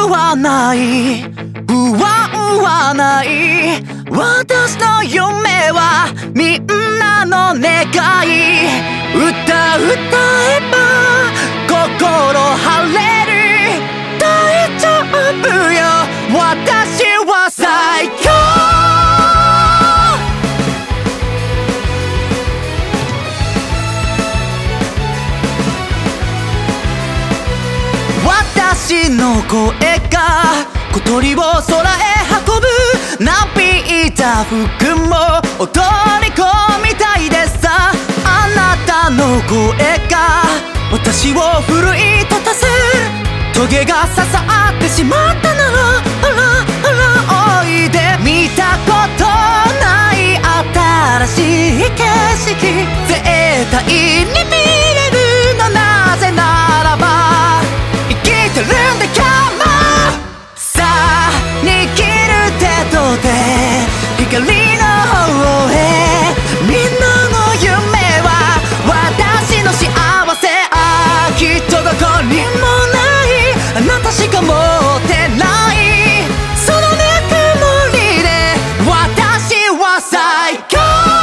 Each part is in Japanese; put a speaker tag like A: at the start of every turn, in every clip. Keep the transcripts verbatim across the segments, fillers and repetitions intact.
A: はない不安はない私の夢はみんなの願い歌歌えば心晴れる大丈夫よ私は最強私の声が小鳥を空へ運ぶなびいた服も踊り込みたいでさあなたの声が私を奮い立たせトゲが刺さってしまったならあらあらおいで見たことない新しい景色絶対に見れるのなぜならば生きてるんだからさあ握る手と手光の方へみんなの夢は私の幸せあきっとどこにもないあなたしか持ってないそのぬくもりで私は最強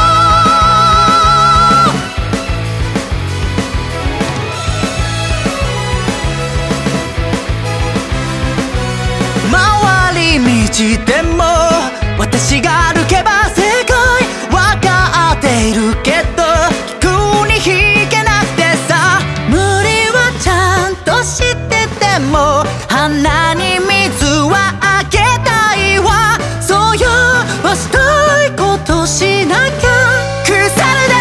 A: でも私が歩けば正解分かっているけど聞くに引けなくてさ無理はちゃんとしてても鼻に水はあげたいわそうよはしたいことしなきゃ腐るで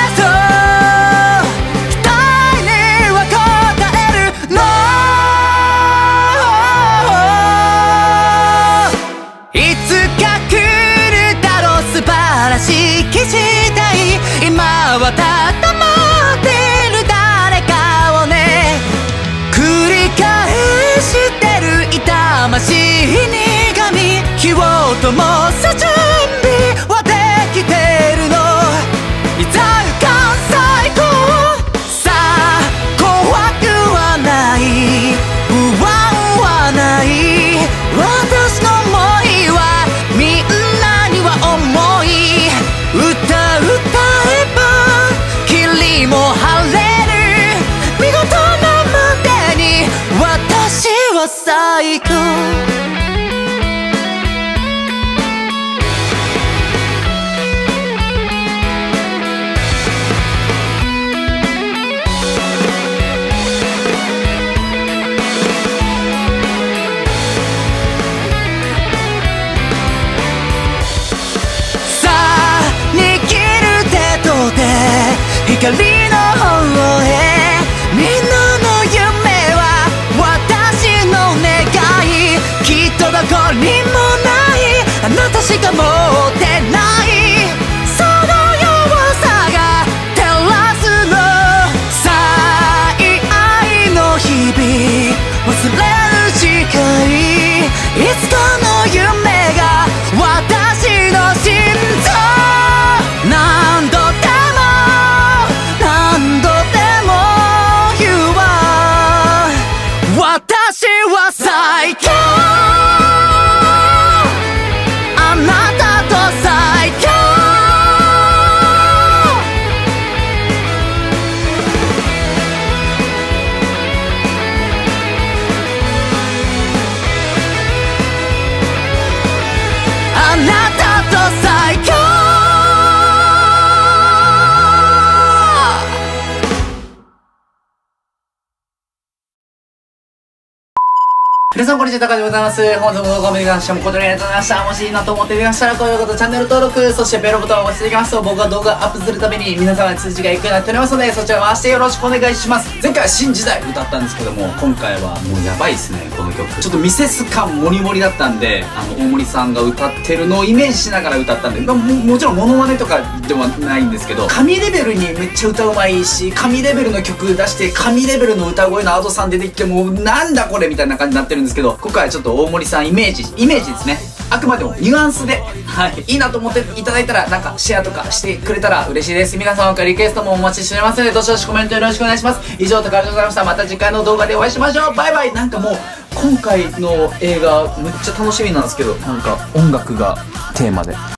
A: そう期待には応えるの今はただ待ってる誰かをね繰り返してる痛ましい苦み火を灯す準備はできてるのいざ浮かん最高さあ怖くはない不安はない私の想いはみんなには重い歌歌えば霧も晴れる見事なまでに私は最強光の方へみんなの夢は私の願いきっとどこにもないあなたしか持ってないその弱さが照らすの最愛の日々忘れる誓いいつかの夢が私の心臓何度で何度でも言うわ私は最強あなたと最強あなたと最強皆さんこんにちは、高橋でございます。本日も動画を見てくださいもことにありがとうございました。もしいいなと思ってみましたら、高評価とチャンネル登録、そしてベルボタンを押していただきますと、僕が動画アップするために皆様に通知が行くようになっておりますので、そちらを回してよろしくお願いします。前回は新時代歌ったんですけども、今回はもうやばいですね、この曲。ちょっとミセス感モリモリだったんで、あの、大森さんが歌ってるのをイメージしながら歌ったんで、まあ、も, もちろんモノマネとかではないんですけど、神レベルにめっちゃ歌うまいし、神レベルの曲出して、神レベルの歌声のアドさん出てきて、もうなんだこれみたいな感じになってるんですけど、今回はちょっと大森さんイメージ、イメージですね。あくまでもニュアンスで、はい、いいなと思っていただいたら、なんかシェアとかしてくれたら嬉しいです。皆様からリクエストもお待ちしておりますので、どしどしコメントよろしくお願いします。以上、高橋でございました。また次回の動画でお会いしましょう。バイバイ。なんかもう、 今回の映画むっちゃ楽しみなんですけど、なんか音楽がテーマで